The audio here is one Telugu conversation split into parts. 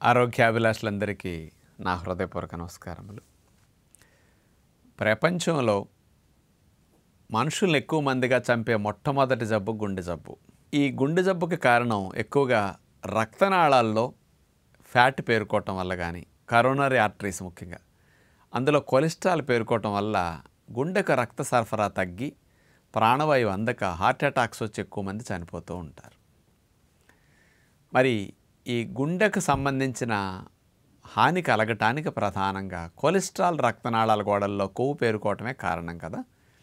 ఆరోగ్యాభిలాషులందరికీ నా హృదయపూర్వక నమస్కారములు. ప్రపంచంలో మనుషుల్ని ఎక్కువ మందిగా చంపే మొట్టమొదటి జబ్బు గుండె జబ్బు. ఈ గుండె జబ్బుకి కారణం ఎక్కువగా రక్తనాళాల్లో ఫ్యాట్ పేరుకోవటం వల్ల కానీ, కరోనరీ ఆర్టరీస్ ముఖ్యంగా అందులో కొలెస్ట్రాల్ పేరుకోవటం వల్ల గుండెకు రక్త సరఫరా తగ్గి ప్రాణవాయువు అందక హార్ట్ అటాక్స్ వచ్చి ఎక్కువ మంది చనిపోతూ ఉంటారు. మరి ఈ గుండెకు సంబంధించిన హాని కలగటానికి ప్రధానంగా కొలెస్ట్రాల్ రక్తనాళాల గోడల్లో కొవ్వు పేరుకోవటమే కారణం కదా.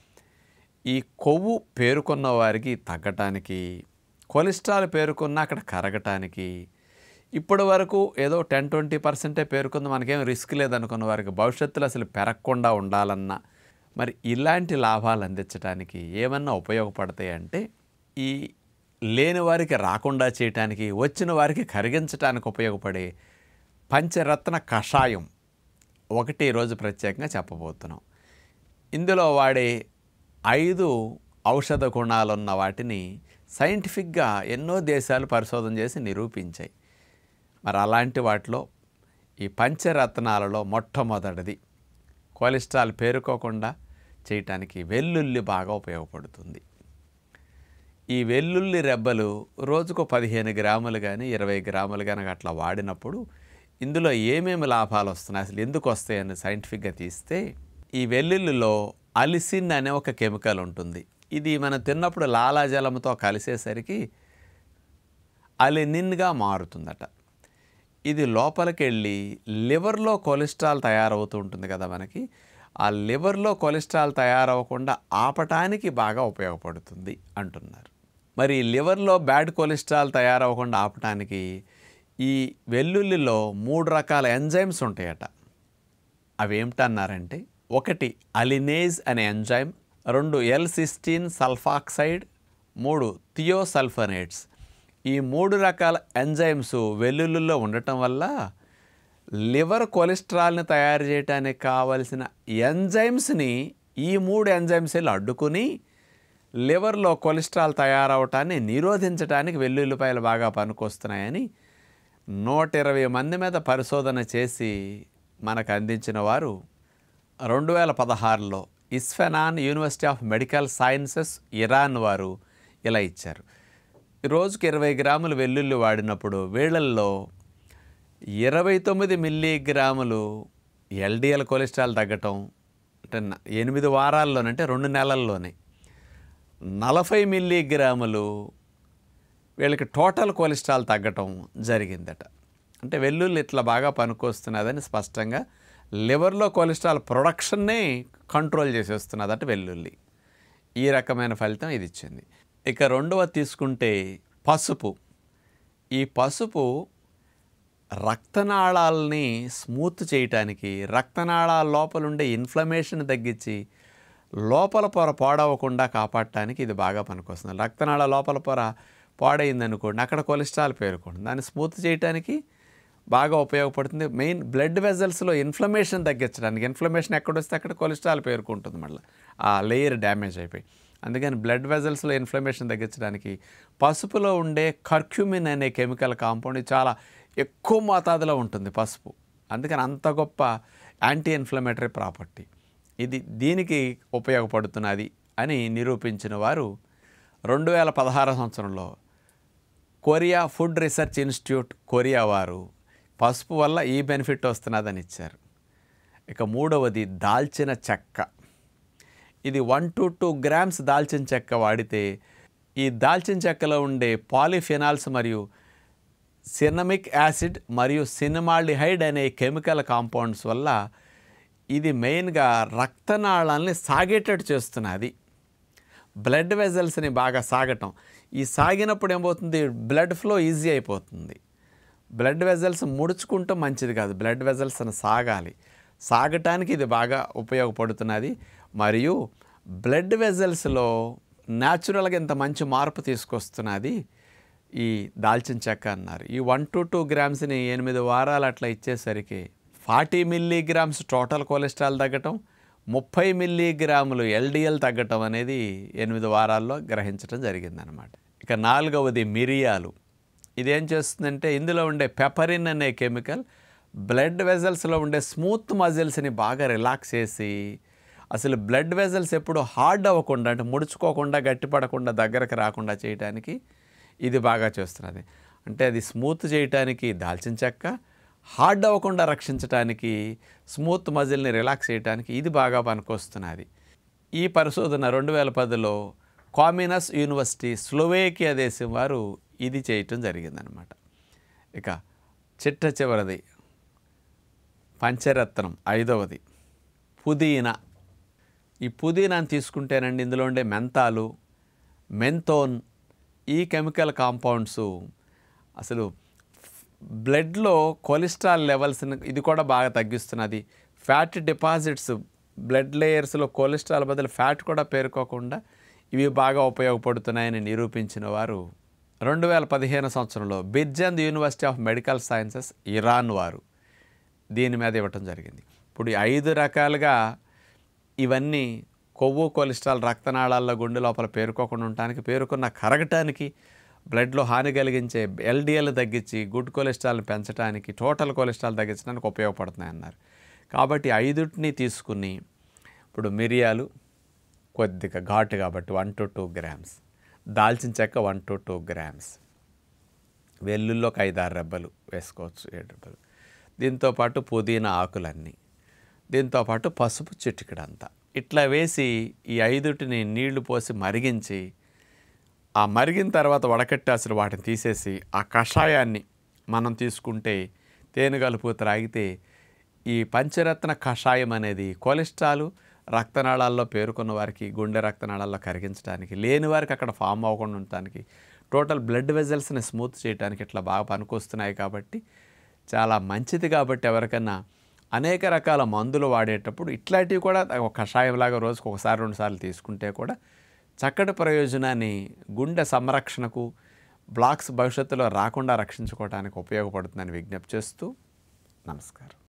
ఈ కొవ్వు పేరుకున్న వారికి తగ్గటానికి, కొలెస్ట్రాల్ పేరుకున్న అక్కడ కరగటానికి, ఇప్పటి వరకు ఏదో 10-20% పేరుకుంది, మనకేం రిస్క్ లేదనుకున్న వారికి భవిష్యత్తులో అసలు పెరగకుండా ఉండాలన్నా మరి ఇలాంటి లాభాలు అందించడానికి ఏమన్నా ఉపయోగపడతాయి అంటే, ఈ లేని వారికి రాకుండా చేయటానికి, వచ్చిన వారికి కరిగించడానికి ఉపయోగపడే పంచరత్న కషాయం ఒకటి ఈరోజు ప్రత్యేకంగా చెప్పబోతున్నాం. ఇందులో వాడే 5 ఔషధ గుణాలున్న వాటిని సైంటిఫిక్గా ఎన్నో దేశాలు పరిశోధన చేసి నిరూపించాయి. మరి అలాంటి వాటిలో ఈ పంచరత్నాలలో మొట్టమొదటిది కొలెస్ట్రాల్ పేరుకోకుండా చేయటానికి వెల్లుల్లి బాగా ఉపయోగపడుతుంది. ఈ వెల్లుల్లి రెబ్బలు రోజుకు 15 గ్రాములు కానీ 20 గ్రాములు కానీ అట్లా వాడినప్పుడు ఇందులో ఏమేమి లాభాలు వస్తున్నాయి, అసలు ఎందుకు వస్తాయని సైంటిఫిక్గా తీస్తే, ఈ వెల్లుల్లిలో అలిసిన్ అనే ఒక కెమికల్ ఉంటుంది. ఇది మనం తిన్నప్పుడు లాలాజలంతో కలిసేసరికి అలినిన్గా మారుతుందట. ఇది లోపలికి వెళ్ళి లివర్లో కొలెస్ట్రాల్ తయారవుతూ ఉంటుంది కదా మనకి, ఆ లివర్లో కొలెస్ట్రాల్ తయారవ్వకుండా ఆపటానికి బాగా ఉపయోగపడుతుంది అంటున్నారు. మరి లివర్లో బ్యాడ్ కొలెస్ట్రాల్ తయారవ్వకుండా ఆపటానికి ఈ వెల్లుల్లిలో 3 రకాల ఎంజైమ్స్ ఉంటాయట. అవి ఏమిటన్నారంటే, 1 అలినేజ్ అనే ఎంజైమ్, 2 L-సిస్టీన్ సల్ఫాక్సైడ్, 3 థియోసల్ఫనేట్స్. ఈ 3 రకాల ఎంజైమ్స్ వెల్లుల్లిలో ఉండటం వల్ల లివర్ కొలెస్ట్రాల్ని తయారు చేయడానికి కావలసిన ఎంజైమ్స్ని ఈ 3 ఎంజైమ్స్లు అడ్డుకుని లివర్లో కొలెస్ట్రాల్ తయారవటాన్ని నిరోధించడానికి వెల్లుల్లిపాయలు బాగా పనికొస్తున్నాయని 120 మంది మీద పరిశోధన చేసి మనకు అందించిన వారు 2016లో Isfahan university of medical sciences Iran వారు ఇలా ఇచ్చారు. రోజుకి 20 గ్రాములు వెల్లుల్లి వాడినప్పుడు వీళ్ళల్లో 29 మిల్లీగ్రాములు LDL కొలెస్ట్రాల్ తగ్గటం, అంటే 8 వారాల్లోనే, అంటే 2 నెలల్లోనే 40 మిల్లీగ్రాములు వీళ్ళకి టోటల్ కొలెస్ట్రాల్ తగ్గటం జరిగిందట. అంటే వెల్లుల్లి ఇట్లా బాగా పనికొస్తున్నదని స్పష్టంగా లివర్లో కొలెస్ట్రాల్ ప్రొడక్షన్నే కంట్రోల్ చేసేస్తున్నదట వెల్లుల్లి. ఈ రకమైన ఫలితం ఇది ఇచ్చింది. ఇక రెండవది తీసుకుంటే పసుపు. ఈ పసుపు రక్తనాళాలని స్మూత్ చేయటానికి, రక్తనాళాల లోపల ఉండే ఇన్ఫ్లమేషన్ తగ్గించి లోపల పొర పాడవకుండా కాపాడటానికి ఇది బాగా పనికొస్తుంది. రక్తనాళ లోపల పొర పాడైందనుకోండి, అక్కడ కొలెస్ట్రాల్ పేరుకోండి, దాన్ని స్మూత్ చేయడానికి బాగా ఉపయోగపడుతుంది. మెయిన్ బ్లడ్ వెజల్స్లో ఇన్ఫ్లమేషన్ తగ్గించడానికి, ఇన్ఫ్లమేషన్ ఎక్కడొస్తే అక్కడ కొలెస్ట్రాల్ పేరుకుంటుంది, మళ్ళీ ఆ లేయర్ డ్యామేజ్ అయిపోయి. అందుకని బ్లడ్ వెజల్స్లో ఇన్ఫ్లమేషన్ తగ్గించడానికి పసుపులో ఉండే కర్క్యూమిన్ అనే కెమికల్ కాంపౌండ్ చాలా ఎక్కువ మోతాదులో ఉంటుంది పసుపు. అందుకని అంత గొప్ప యాంటీ ఇన్ఫ్లమేటరీ ప్రాపర్టీ ఇది, దీనికి ఉపయోగపడుతున్నది అని నిరూపించిన వారు 2016 సంవత్సరంలో Korea food research institute Korea వారు పసుపు వల్ల ఈ బెనిఫిట్ వస్తున్నదని ఇచ్చారు. ఇక మూడవది దాల్చిన చెక్క. ఇది 1 to 2 గ్రామ్స్ దాల్చిన చెక్క వాడితే ఈ దాల్చిన చెక్కలో ఉండే పాలిఫెనాల్స్ మరియు సినమిక్ యాసిడ్ మరియు సినమాల్డిహైడ్ అనే కెమికల్ కాంపౌండ్స్ వల్ల ఇది మెయిన్గా రక్తనాళాలని సాగేటట్టు చేస్తున్నది. బ్లడ్ వెజల్స్ని బాగా సాగటం, ఈ సాగినప్పుడు ఏమవుతుంది, బ్లడ్ ఫ్లో ఈజీ అయిపోతుంది. బ్లడ్ వెజల్స్ ముడుచుకుంటూ మంచిది కాదు, బ్లడ్ వెజల్స్ని సాగాలి. సాగటానికి ఇది బాగా ఉపయోగపడుతున్నది. మరియు బ్లడ్ వెజల్స్లో న్యాచురల్గా ఇంత మంచి మార్పు తీసుకొస్తున్నది ఈ దాల్చిన చెక్క అన్నారు. ఈ 1 to 2 గ్రామ్స్ని 8 వారాలు అట్లా ఇచ్చేసరికి 40 మిల్లీగ్రామ్స్ టోటల్ కొలెస్ట్రాల్ తగ్గటం, 30 మిల్లీగ్రాములు LDL తగ్గటం అనేది 8 వారాల్లో గ్రహించడం జరిగిందనమాట. ఇక నాలుగవది మిరియాలు. ఇదేం చేస్తుందంటే ఇందులో ఉండే పెపరిన్ అనే కెమికల్ బ్లడ్ వెజల్స్లో ఉండే స్మూత్ మజిల్స్ని బాగా రిలాక్స్ చేసి అసలు బ్లడ్ వెజల్స్ ఎప్పుడు హార్డ్ అవ్వకుండా అంటే ముడుచుకోకుండా గట్టిపడకుండా దగ్గరకు రాకుండా చేయడానికి ఇది బాగా చేస్తున్నది. అంటే అది స్మూత్ చేయటానికి దాల్చిన చెక్క, హార్డ్ అవ్వకుండా రక్షించడానికి స్మూత్ మజిల్ని రిలాక్స్ చేయడానికి ఇది బాగా పనికొస్తున్నది. ఈ పరిశోధన 2010లో కామినస్ యూనివర్సిటీ స్లోవేకియా దేశం వారు ఇది చేయటం జరిగిందనమాట. ఇక చిట్ట చివరిది పంచరత్నం 5వది పుదీనా. ఈ పుదీనాను తీసుకుంటేనండి ఇందులో ఉండే మెంతాలు, మెంతోన్ ఈ కెమికల్ కాంపౌండ్స్ అసలు బ్లడ్లో కొలెస్ట్రాల్ లెవెల్స్ని ఇది కూడా బాగా తగ్గిస్తున్నది. ఫ్యాట్ డిపాజిట్స్ బ్లడ్ లేయర్స్లో కొలెస్ట్రాల్ బదులు ఫ్యాట్ కూడా పేరుకోకుండా ఇవి బాగా ఉపయోగపడుతున్నాయని నిరూపించిన వారు 2015 సంవత్సరంలో Birjand university of medical sciences Iran వారు దీని మీద ఇవ్వటం జరిగింది. ఇప్పుడు 5 రకాలుగా ఇవన్నీ కొవ్వు కొలెస్ట్రాల్ రక్తనాళాల్లో గుండె లోపల పేరుకోకుండా ఉండటానికి, పేరుకున్న కరగటానికి, బ్లడ్లో హాని కలిగించే ఎల్డిఎల్ తగ్గించి గుడ్ కొలెస్ట్రాల్ని పెంచడానికి, టోటల్ కొలెస్ట్రాల్ తగ్గించడానికి ఉపయోగపడుతున్నాయి అన్నారు. కాబట్టి 5ని తీసుకుని ఇప్పుడు మిరియాలు కొద్దిగా ఘాటు కాబట్టి 1 to 2 grams, దాల్చిన చెక్క 1 to 2 grams, వెల్లుల్లోకి 5-6 రెబ్బలు వేసుకోవచ్చు, 7 రెబ్బలు, దీంతోపాటు పుదీనా ఆకులన్నీ, దీంతోపాటు పసుపు చిటికెడంతా ఇట్లా వేసి ఈ 5టిని నీళ్లు పోసి మరిగించి ఆ మరిగిన తర్వాత వడకట్టాల్సిన వాటిని తీసేసి ఆ కషాయాన్ని మనం తీసుకుంటే తేనె కలుపు త్రాగితే ఈ పంచరత్న కషాయం అనేది కొలెస్ట్రాల్ రక్తనాళాల్లో పేరుకున్న వారికి, గుండె రక్తనాళాల్లో కరిగించడానికి, లేని వారికి అక్కడ ఫామ్ అవ్వకుండా ఉండటానికి, టోటల్ బ్లడ్ వెజల్స్ని స్మూత్ చేయడానికి ఇట్లా బాగా పనికొస్తున్నాయి. కాబట్టి చాలా మంచిది. కాబట్టి ఎవరికన్నా అనేక రకాల మందులు వాడేటప్పుడు ఇట్లాంటివి కూడా ఒక కషాయంలాగా రోజుకు 1-2 సార్లు తీసుకుంటే కూడా చక్కటి ప్రయోజనాన్ని గుండె సంరక్షణకు, బ్లాక్స్ భవిష్యత్తులో రాకుండా రక్షించుకోవడానికి ఉపయోగపడుతుందని విజ్ఞప్తి చేస్తూ నమస్కారం.